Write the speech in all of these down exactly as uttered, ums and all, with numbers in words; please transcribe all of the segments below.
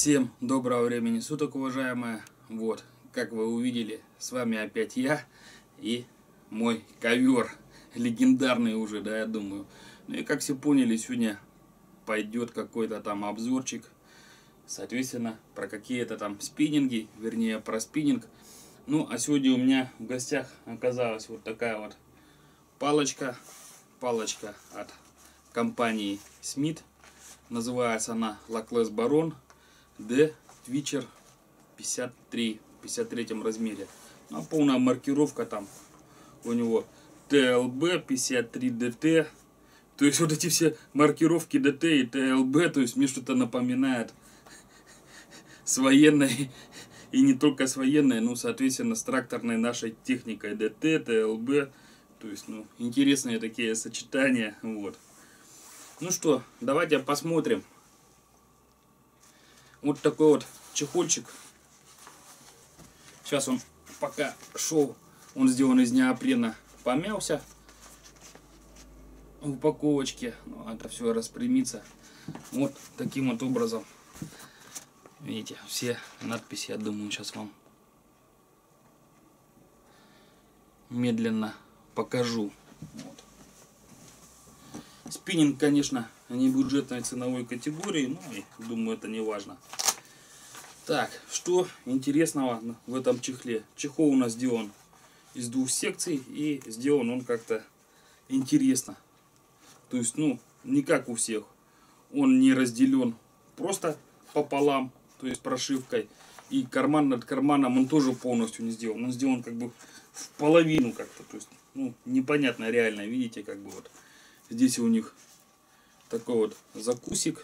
Всем доброго времени суток, уважаемые. Вот, как вы увидели, с вами опять я и мой ковер. Легендарный уже, да, я думаю. Ну и как все поняли, сегодня пойдет какой-то там обзорчик. Соответственно, про какие-то там спиннинги, вернее, про спиннинг. Ну, а сегодня у меня в гостях оказалась вот такая вот палочка. Палочка от компании Smith. Называется она Lockless Baron D Twitcher пятьдесят три, в пятьдесят третьем размере. Ну, полная маркировка там у него Т Л Б пятьдесят три Д Т. То есть вот эти все маркировки Д Т и Т Л Б, то есть мне что-то напоминает с военной, и не только с военной, но соответственно с тракторной нашей техникой Д Т, Т Л Б. То есть, ну, интересные такие сочетания. Вот. Ну что, давайте посмотрим. Вот такой вот чехольчик. Сейчас он пока шел, он сделан из неопрена, помялся в упаковочке. Ну, это все распрямится. Вот таким вот образом. Видите, все надписи, я думаю, сейчас вам медленно покажу. Вот. Спиннинг, конечно, не бюджетной ценовой категории, но и, думаю, это не важно. Так, что интересного в этом чехле? Чехол у нас сделан из двух секций, и сделан он как-то интересно. То есть, ну, не как у всех. Он не разделен просто пополам, то есть прошивкой. И карман над карманом он тоже полностью не сделан. Он сделан как бы в половину как-то. То есть, ну, непонятно реально. Видите, как бы вот здесь у них такой вот закусик.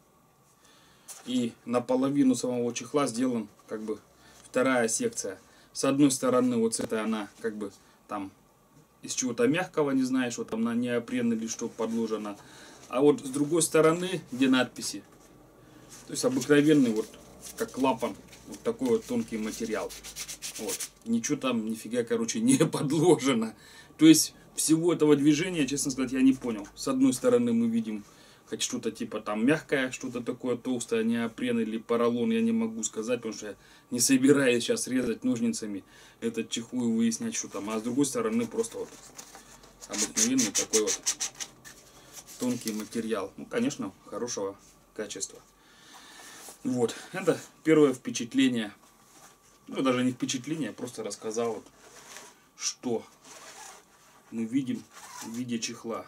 И наполовину самого чехла сделан как бы вторая секция. С одной стороны, вот с этой она как бы там из чего-то мягкого, не знаю, что там на неопрен или что подложено. А вот с другой стороны, где надписи, то есть обыкновенный вот как клапан, вот такой вот тонкий материал. Вот. Ничего там нифига, короче, не подложено. То есть всего этого движения, честно сказать, я не понял. С одной стороны мы видим хоть что-то типа там мягкое, что-то такое толстое, неопрен или поролон, я не могу сказать, потому что я не собираюсь сейчас резать ножницами этот чехол и выяснять, что там. А с другой стороны просто вот обыкновенный такой вот тонкий материал. Ну, конечно, хорошего качества. Вот, это первое впечатление. Ну, даже не впечатление, я просто рассказал, вот, что мы видим в виде чехла.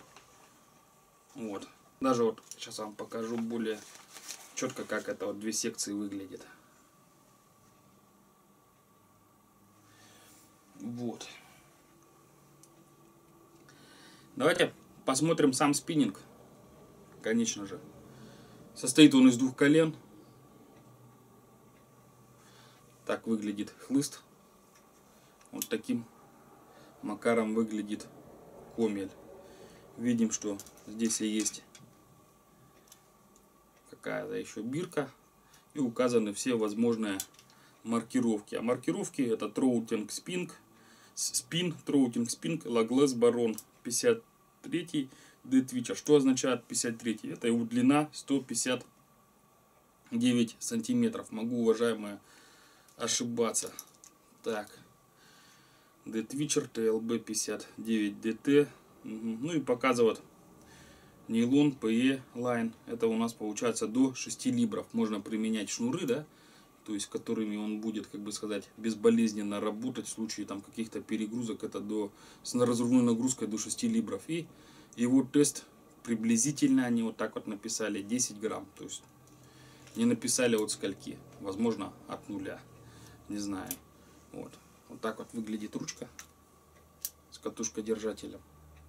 Вот. Даже вот сейчас вам покажу более четко, как это вот две секции выглядит. Вот. Давайте посмотрим сам спиннинг. Конечно же. Состоит он из двух колен. Так выглядит хлыст. Вот таким макаром выглядит комель. Видим, что здесь и есть какая-то еще бирка. И указаны все возможные маркировки. А маркировки это Trouting Spin, Spin, Trouting Spin, Lockless Baron пятьдесят три D Twitcher. Что означает пятьдесят три? Это его длина сто пятьдесят девять сантиметров. Могу, уважаемые, ошибаться. Так. D Twitcher Т Л Б пятьдесят девять Д Т. Ну и показывает нейлон П Е Line. Это у нас получается до шести либров. Можно применять шнуры, да, то есть которыми он будет, как бы сказать, безболезненно работать в случае там каких-то перегрузок. Это до с разрывной нагрузкой до шести либров. И его тест приблизительно они вот так вот написали десять грамм. То есть не написали от скольки. Возможно от нуля. Не знаю. Вот. Вот так вот выглядит ручка с катушкой-держателем.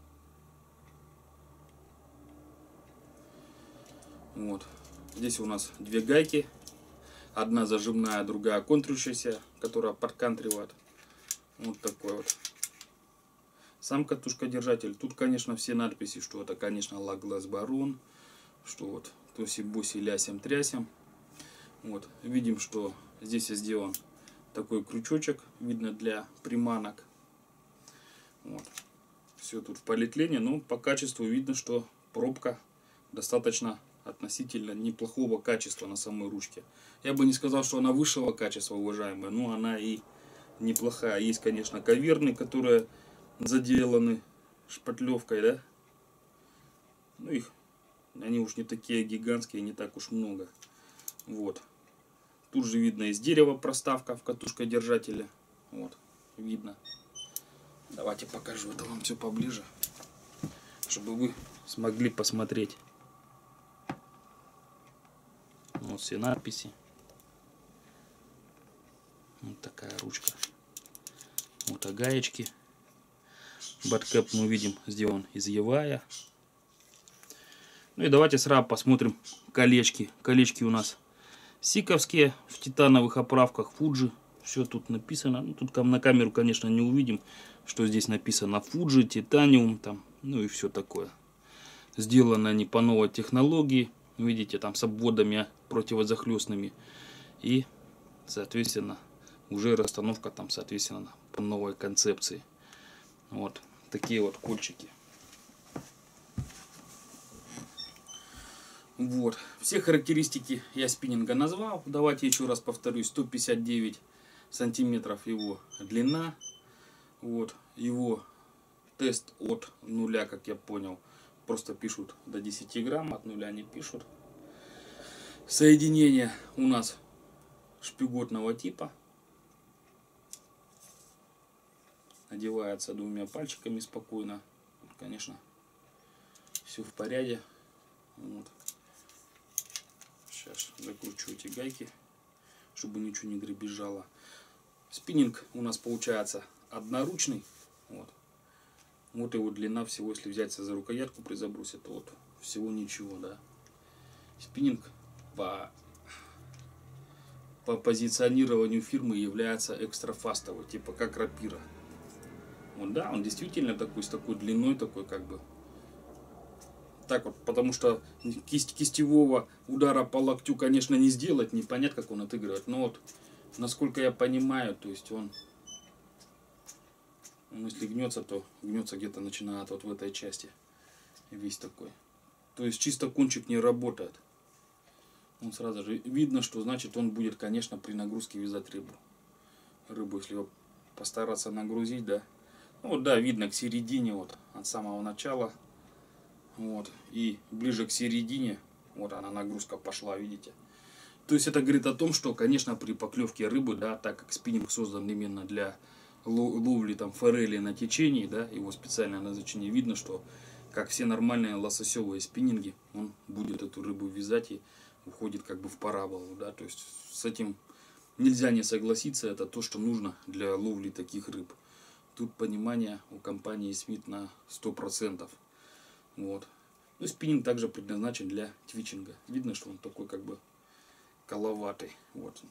Вот. Здесь у нас две гайки. Одна зажимная, другая контрющаяся, которая подкантривает. Вот такой вот. Сам катушка-держатель. Тут, конечно, все надписи, что это, конечно, Lockless Baron. Что вот тоси-боси, лясем-трясем. Вот. Видим, что здесь сделан такой крючочек. Видно для приманок. Вот. Все тут в полиэтилене. Но по качеству видно, что пробка достаточно относительно неплохого качества на самой ручке. Я бы не сказал, что она высшего качества, уважаемая, но она и неплохая. Есть, конечно, каверны, которые заделаны шпатлевкой, да. Ну их, они уж не такие гигантские, не так уж много. Вот. Тут же видно из дерева проставка в катушкодержателе. Вот, видно. Давайте покажу это вам все поближе, чтобы вы смогли посмотреть. Вот все надписи. Вот такая ручка. Вот а гаечки. Баткэп мы видим сделан из евая. Ну и давайте сразу посмотрим колечки. Колечки у нас сиковские в титановых оправках Fuji. Все тут написано. Ну, тут на камеру, конечно, не увидим, что здесь написано Fuji, титаниум, там, ну и все такое. Сделаны они по новой технологии. Видите, там с обводами противозахлестными. И, соответственно, уже расстановка там, соответственно, по новой концепции. Вот такие вот кольчики. Вот. Все характеристики я спиннинга назвал. Давайте еще раз повторюсь. сто пятьдесят девять сантиметров его длина. Вот. Его тест от нуля, как я понял, просто пишут до десяти грамм, от нуля не пишут. Соединение у нас шпиготного типа. Одевается двумя пальчиками спокойно. Конечно, все в порядке. Вот. Сейчас закручу эти гайки, чтобы ничего не дребезжало. Спиннинг у нас получается одноручный. Вот. Вот его длина всего, если взяться за рукоятку при забросе, то вот всего ничего, да. Спиннинг по, по позиционированию фирмы является экстрафастовый, типа как рапира. Вот, да, он действительно такой, с такой длиной, такой как бы. Так вот, потому что кисть, кистевого удара по локтю, конечно, не сделать, не понять, как он отыгрывает. Но вот, насколько я понимаю, то есть он, он если гнется, то гнется где-то начинает вот в этой части. Весь такой. То есть чисто кончик не работает. Он сразу же видно, что значит он будет, конечно, при нагрузке вязать рыбу. Рыбу, если его постараться нагрузить, да. Ну вот, да, видно к середине, вот, от самого начала. Вот, и ближе к середине, вот она нагрузка пошла, видите. То есть это говорит о том, что, конечно, при поклевке рыбы, да, так как спиннинг создан именно для ловли там форели на течении, да, его специальное назначение, видно, что, как все нормальные лососевые спиннинги, он будет эту рыбу вязать и уходит как бы в параболу, да, то есть с этим нельзя не согласиться, это то, что нужно для ловли таких рыб. Тут понимание у компании Смит на сто процентов. Вот. Ну, спиннинг также предназначен для твичинга. Видно, что он такой как бы коловатый. Вот.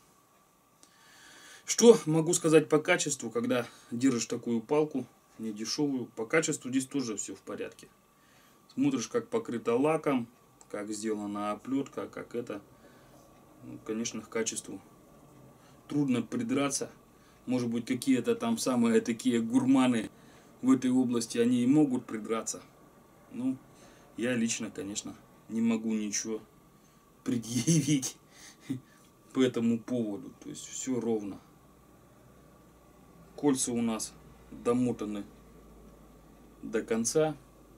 Что могу сказать по качеству, когда держишь такую палку, не дешевую. По качеству здесь тоже все в порядке. Смотришь, как покрыто лаком, как сделана оплетка, как это. Ну, конечно, к качеству трудно придраться. Может быть, какие-то там самые такие гурманы в этой области, они и могут придраться. Ну, я лично, конечно, не могу ничего предъявить по этому поводу. То есть все ровно. Кольца у нас домотаны до конца.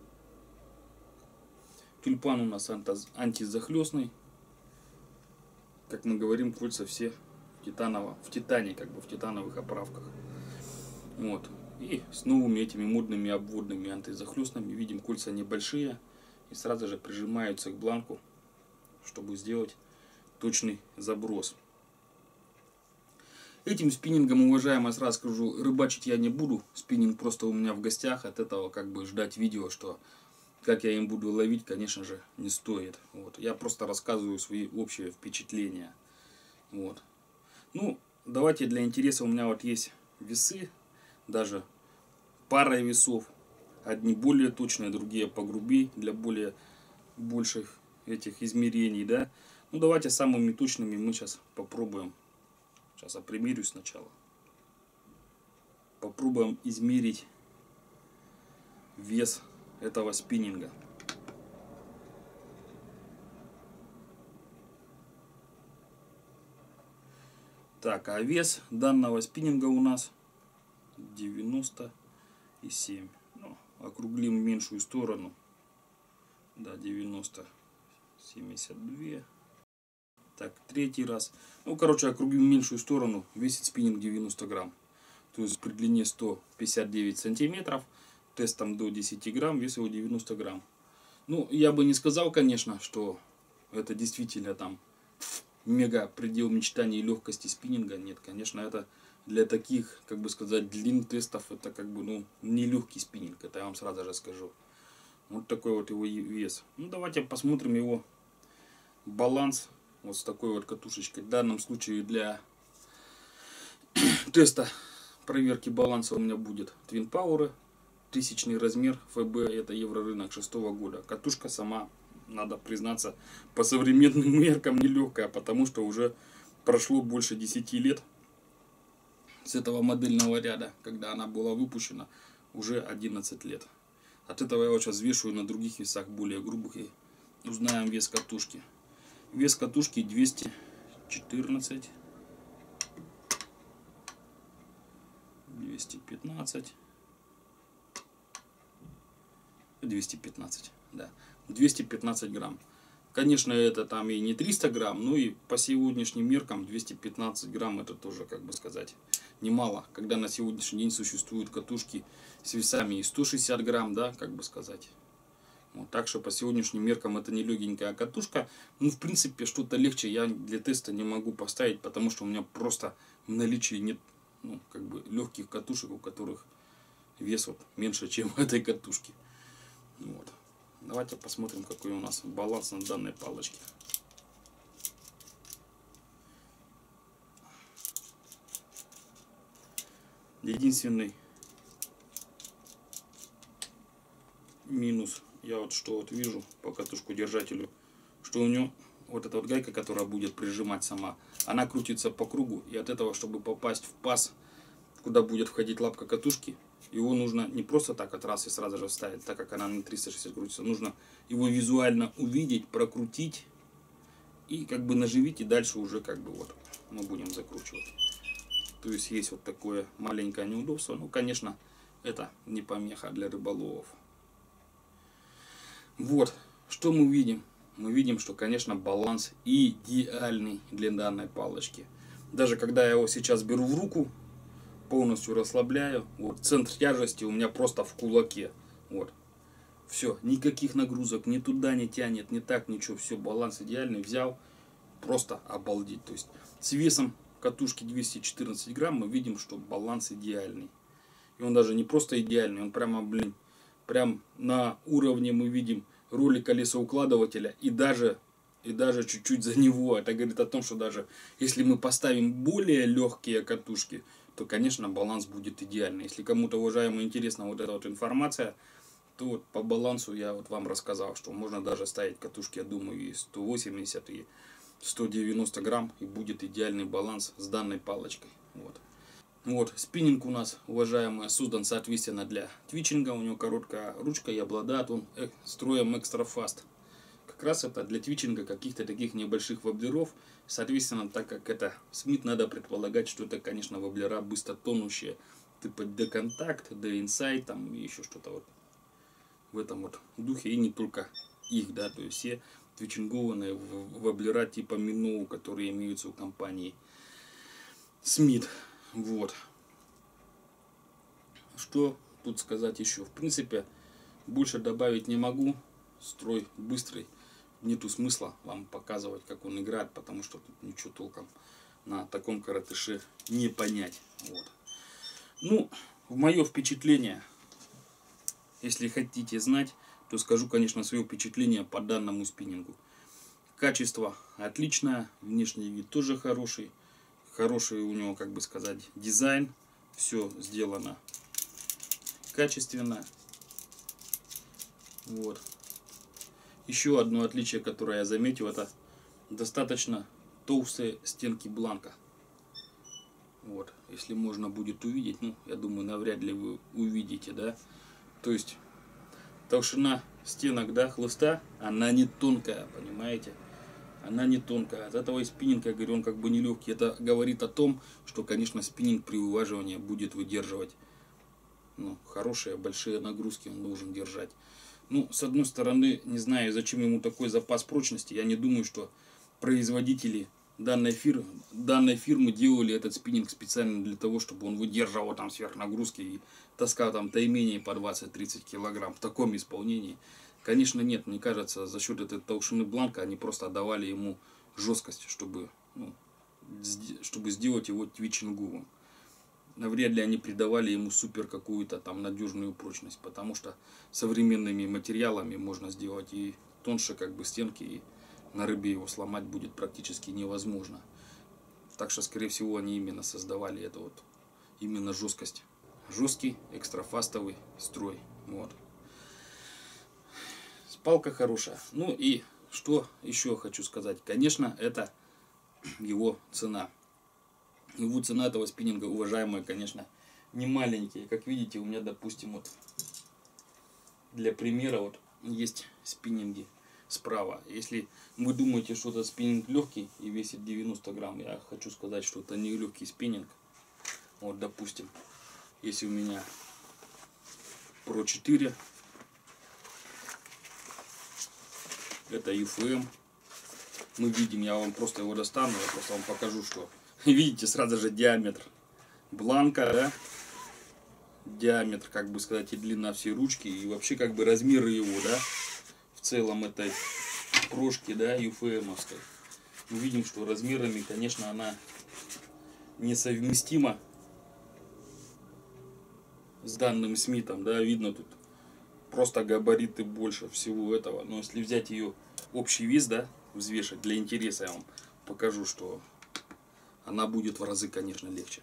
Тюльпан у нас антизахлестный. Как мы говорим, кольца все в титаново, в титане, как бы в титановых оправках. Вот. И с новыми этими модными обводными антизахлестными. Видим, кольца небольшие. И сразу же прижимаются к бланку, чтобы сделать точный заброс. Этим спиннингом, уважаемые, сразу скажу, рыбачить я не буду. Спиннинг просто у меня в гостях. От этого как бы ждать видео, что как я им буду ловить, конечно же, не стоит. Вот. Я просто рассказываю свои общие впечатления. Вот. Ну, давайте для интереса, у меня вот есть весы. Даже пара весов. Одни более точные, другие погрубее, для более больших этих измерений, да. Ну, давайте самыми точными мы сейчас попробуем. Сейчас я примерю сначала. Попробуем измерить вес этого спиннинга. Так, а вес данного спиннинга у нас девяносто семь. Ну, округлим в меньшую сторону. Да, девяносто, семьдесят два. Так, третий раз. Ну, короче, округлим в меньшую сторону. Весит спиннинг девяносто грамм. То есть при длине сто пятьдесят девять сантиметров. Тестом до десяти грамм, вес его девяносто грамм. Ну, я бы не сказал, конечно, что это действительно там мега предел мечтаний и легкости спиннинга. Нет, конечно, это для таких, как бы сказать, длин тестов, это как бы, ну, не легкий спиннинг, это я вам сразу же скажу. Вот такой вот его вес. Ну, давайте посмотрим его баланс вот с такой вот катушечкой. В данном случае для теста проверки баланса у меня будет Twin Power. Тысячный размер, эф бэ, это еврорынок шестого года. Катушка сама, надо признаться, по современным меркам нелегкая, потому что уже прошло больше десяти лет с этого модельного ряда, когда она была выпущена, уже одиннадцать лет. От этого я вот сейчас вешаю на других весах более грубых и узнаем вес катушки. Вес катушки двести четырнадцать, двести пятнадцать. двести пятнадцать, да, двести пятнадцать грамм. Конечно, это там и не триста грамм, но и по сегодняшним меркам двести пятнадцать грамм это тоже, как бы сказать, немало. Когда на сегодняшний день существуют катушки с весами и сто шестьдесят грамм, да, как бы сказать. Вот, так что по сегодняшним меркам это не легенькая катушка. Ну, в принципе, что-то легче я для теста не могу поставить, потому что у меня просто в наличии нет, ну, как бы легких катушек, у которых вес вот меньше, чем этой катушки. Вот. Давайте посмотрим, какой у нас баланс на данной палочке. Единственный минус, я вот что вот вижу по катушку держателю, что у него вот эта вот гайка, которая будет прижимать сама, она крутится по кругу, и от этого, чтобы попасть в паз, куда будет входить лапка катушки, его нужно не просто так от раз и сразу же вставить, так как она на триста шестьдесят крутится. Нужно его визуально увидеть, прокрутить и как бы наживить, и дальше уже как бы вот мы будем закручивать. То есть есть вот такое маленькое неудобство. Ну, конечно, это не помеха для рыболовов. Вот, что мы видим? Мы видим, что, конечно, баланс идеальный для данной палочки. Даже когда я его сейчас беру в руку, полностью расслабляю, вот, центр тяжести у меня просто в кулаке, вот, все, никаких нагрузок, ни туда не тянет, ни так, ничего, все, баланс идеальный, взял, просто обалдеть, то есть с весом катушки двести четырнадцать грамм мы видим, что баланс идеальный, и он даже не просто идеальный, он прямо, блин, прям на уровне мы видим роли колесоукладывателя и даже и даже чуть-чуть за него. Это говорит о том, что даже если мы поставим более легкие катушки, то, конечно, баланс будет идеальный. Если кому-то, уважаемый, интересна вот эта вот информация, то вот по балансу я вот вам рассказал, что можно даже ставить катушки, я думаю, и сто восемьдесят, и сто девяносто грамм, и будет идеальный баланс с данной палочкой. Вот. Вот, спиннинг у нас, уважаемые, создан, соответственно, для твичинга. У него короткая ручка и обладает он строем экстра фаст. Как раз это для твичинга каких-то таких небольших воблеров. Соответственно, так как это Смит, надо предполагать, что это, конечно, воблера быстро тонущие. Типа деконтакт, деинсайт, там и еще что-то вот в этом вот духе. И не только их, да, то есть все твичингованные воблера типа Миноу, которые имеются у компании Смит. Вот. Что тут сказать еще? В принципе, больше добавить не могу. Строй быстрый. Нету смысла вам показывать, как он играет, потому что тут ничего толком на таком коротыше не понять. Вот. Ну, в мое впечатление, если хотите знать, то скажу, конечно, свое впечатление по данному спиннингу. Качество отличное, внешний вид тоже хороший. Хороший у него, как бы сказать, дизайн. Все сделано качественно. Вот. Еще одно отличие, которое я заметил, это достаточно толстые стенки бланка. Вот. Если можно будет увидеть, ну, я думаю, навряд ли вы увидите, да. То есть толщина стенок, да, хлыста, она не тонкая, понимаете. она не тонкая. От этого и спиннинг, я говорю, он как бы не легкий. Это говорит о том, что, конечно, спиннинг при уваживании будет выдерживать, ну, хорошие, большие нагрузки он должен держать. Ну, с одной стороны, не знаю, зачем ему такой запас прочности. Я не думаю, что производители данной фирмы, данной фирмы делали этот спиннинг специально для того, чтобы он выдерживал там сверхнагрузки и таскал там тайменее по двадцать-тридцать килограмм в таком исполнении. Конечно, нет, мне кажется, за счет этой толщины бланка они просто отдавали ему жесткость, чтобы, ну, чтобы сделать его твичинговым. Навряд ли они придавали ему супер какую-то там надежную прочность, потому что современными материалами можно сделать и тоньше как бы стенки, и на рыбе его сломать будет практически невозможно. Так что, скорее всего, они именно создавали эту вот именно жесткость. Жесткий экстрафастовый строй. Вот. Палка хорошая. Ну и что еще хочу сказать. Конечно, это его цена. Его цена этого спиннинга, уважаемая, конечно, не маленькие. Как видите, у меня, допустим, вот для примера вот есть спиннинги справа. Если вы думаете, что это спиннинг легкий и весит девяносто грамм, я хочу сказать, что это не легкий спиннинг. Вот, допустим, если у меня про четыре, это ю эф эм. Мы видим, я вам просто его достану, я просто вам покажу, что видите сразу же диаметр бланка, да? Диаметр, как бы сказать, и длина всей ручки, и вообще как бы размеры его, да, в целом этой прошки, да, ю эф эм-овской. Мы видим, что размерами, конечно, она несовместима с данным Смитом, да, видно тут просто габариты больше всего этого. Но если взять ее общий вес, да, взвешивать для интереса, я вам покажу, что она будет в разы, конечно, легче.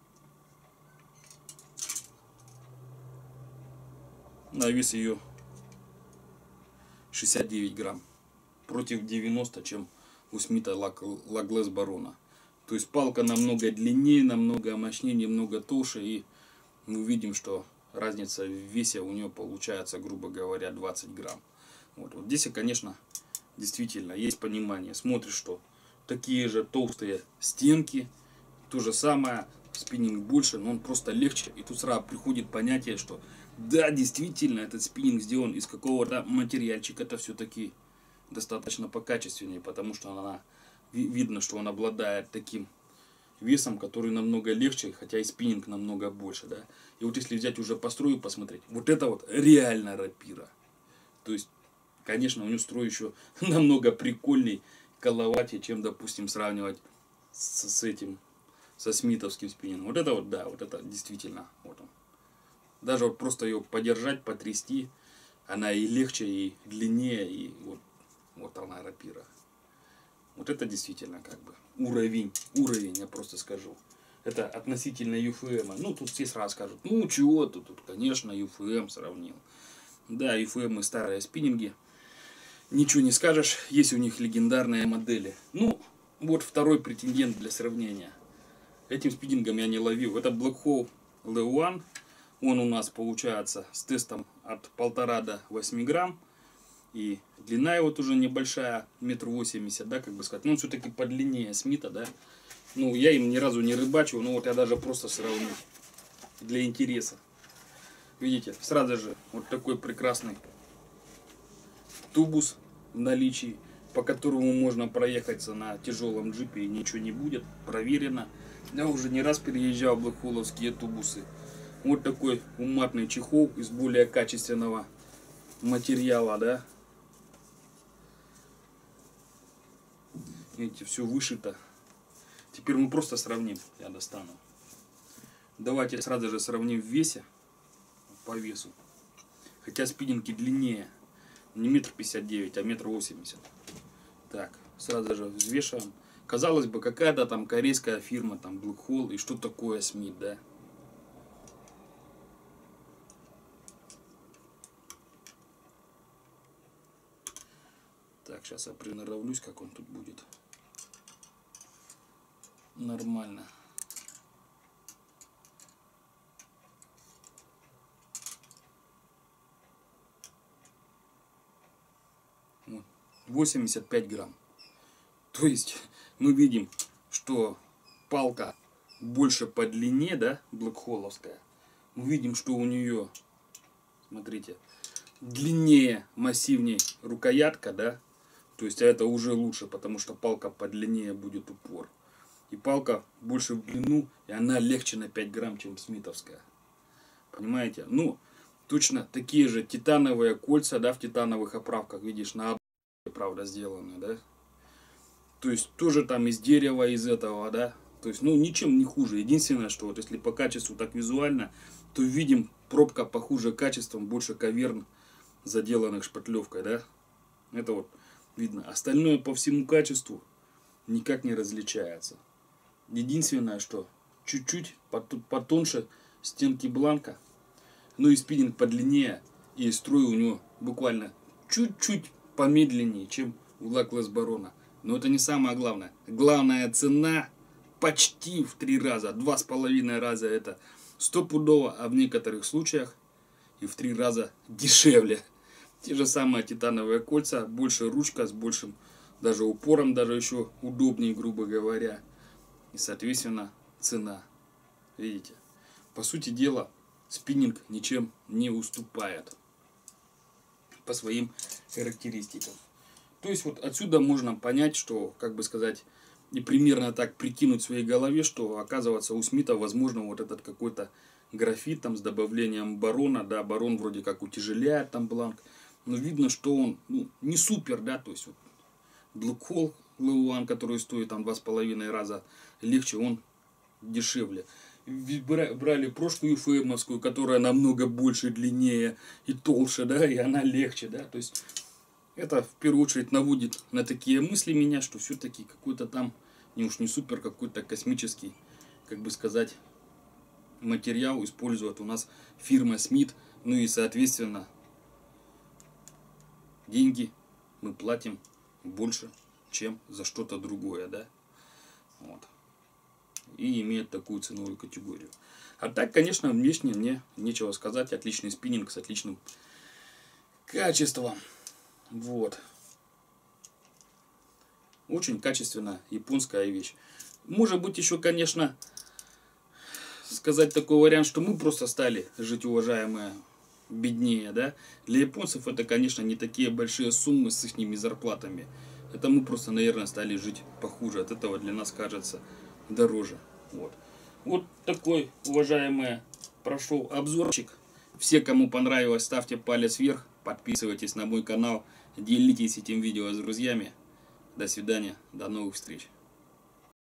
На вес ее шестьдесят девять грамм против девяноста, чем у Смита Лаглес Барона. То есть палка намного длиннее, намного мощнее, немного толще, и мы видим, что разница в весе у нее получается, грубо говоря, двадцать грамм. Вот, вот здесь, конечно, действительно есть понимание. Смотришь, что такие же толстые стенки, то же самое, спиннинг больше, но он просто легче. И тут сразу приходит понятие, что да, действительно, этот спиннинг сделан из какого-то материальчика. Это все-таки достаточно покачественнее, потому что она, видно, что он обладает таким весом, который намного легче, хотя и спиннинг намного больше, да. И вот если взять уже по строю посмотреть, вот это вот реально рапира. То есть, конечно, у него строй еще намного прикольней, коловатее, чем, допустим, сравнивать с, с этим, со смитовским спиннингом. Вот это вот, да, вот это действительно, вот он. Даже вот просто ее подержать, потрясти, она и легче, и длиннее, и вот, вот она рапира. Вот это действительно как бы уровень, уровень, я просто скажу. Это относительно ю эф эм. Ну, тут все сразу скажут, ну, чего ты тут, конечно, ю эф эм сравнил. Да, ю эф эм и старые спиннинги. Ничего не скажешь, есть у них легендарные модели. Ну, вот второй претендент для сравнения. Этим спиннингом я не ловил. Это Black Hole Leo один. Он у нас получается с тестом от полтора до восьми грамм. И длина его тоже небольшая, метр восемьдесят, да, как бы сказать. Но он все-таки подлиннее Смита, да. Ну, я им ни разу не рыбачил, но вот я даже просто сравню для интереса. Видите, сразу же вот такой прекрасный тубус в наличии, по которому можно проехаться на тяжелом джипе и ничего не будет. Проверено. Я уже не раз переезжал в блэкхоловские тубусы. Вот такой уматный чехол из более качественного материала, да. Видите, все вышито. Теперь мы просто сравним. Я достану. Давайте сразу же сравним в весе. По весу. Хотя спиннинги длиннее. Не метр пятьдесят девять, а метр восемьдесят. Так, сразу же взвешиваем. Казалось бы, какая-то там корейская фирма, там Black Hole, и что такое Смит, да? Так, сейчас я приноровлюсь, как он тут будет. Нормально. Вот. восемьдесят пять грамм. То есть мы видим, что палка больше по длине, да, блэкхолловская. Мы видим, что у нее, смотрите, длиннее, массивнее рукоятка, да. То есть это уже лучше, потому что палка подлиннее будет упор. И палка больше в длину, и она легче на пять грамм, чем смитовская. Понимаете? Ну, точно такие же титановые кольца, да, в титановых оправках, видишь, на ободке, правда, сделаны, да. То есть тоже там из дерева, из этого, да. То есть, ну, ничем не хуже. Единственное, что вот если по качеству так визуально, то видим, пробка похуже качеством, больше каверн, заделанных шпатлевкой, да. Это вот видно. Остальное по всему качеству никак не различается. Единственное, что чуть-чуть потоньше стенки бланка, ну и спиннинг подлиннее, и строй у него буквально чуть-чуть помедленнее, чем у Лаклес Барона. Но это не самое главное. Главная цена почти в три раза, два с половиной раза это стопудово, а в некоторых случаях и в три раза дешевле. Те же самые титановые кольца, больше ручка с большим даже упором, даже еще удобнее, грубо говоря. И соответственно цена. Видите? По сути дела, спиннинг ничем не уступает по своим характеристикам. То есть вот отсюда можно понять, что, как бы сказать, и примерно так прикинуть в своей голове, что оказывается у Смита возможно вот этот какой-то графит там с добавлением барона, да, барон вроде как утяжеляет там бланк, но видно, что он, ну, не супер, да, то есть вот Блэкхолл Леуан, который стоит там два с половиной раза легче, он дешевле. Брали прошку ефэмовскую, которая намного больше, длиннее и толще, да, и она легче, да, то есть это в первую очередь наводит на такие мысли меня, что все-таки какой-то там, не уж не супер, какой-то космический, как бы сказать, материал использует у нас фирма Смит, ну и соответственно деньги мы платим больше, чем за что-то другое, да, вот, и имеет такую ценовую категорию. А так, конечно, внешне мне нечего сказать, отличный спиннинг с отличным качеством. Вот. Очень качественная японская вещь. Может быть еще, конечно, сказать такой вариант, что мы просто стали жить, уважаемые, беднее, да. Для японцев это, конечно, не такие большие суммы с их зарплатами. Это мы просто, наверное, стали жить похуже. От этого для нас кажется дороже. Вот. Вот такой, уважаемые, прошел обзорчик. Все, кому понравилось, ставьте палец вверх. Подписывайтесь на мой канал. Делитесь этим видео с друзьями. До свидания. До новых встреч.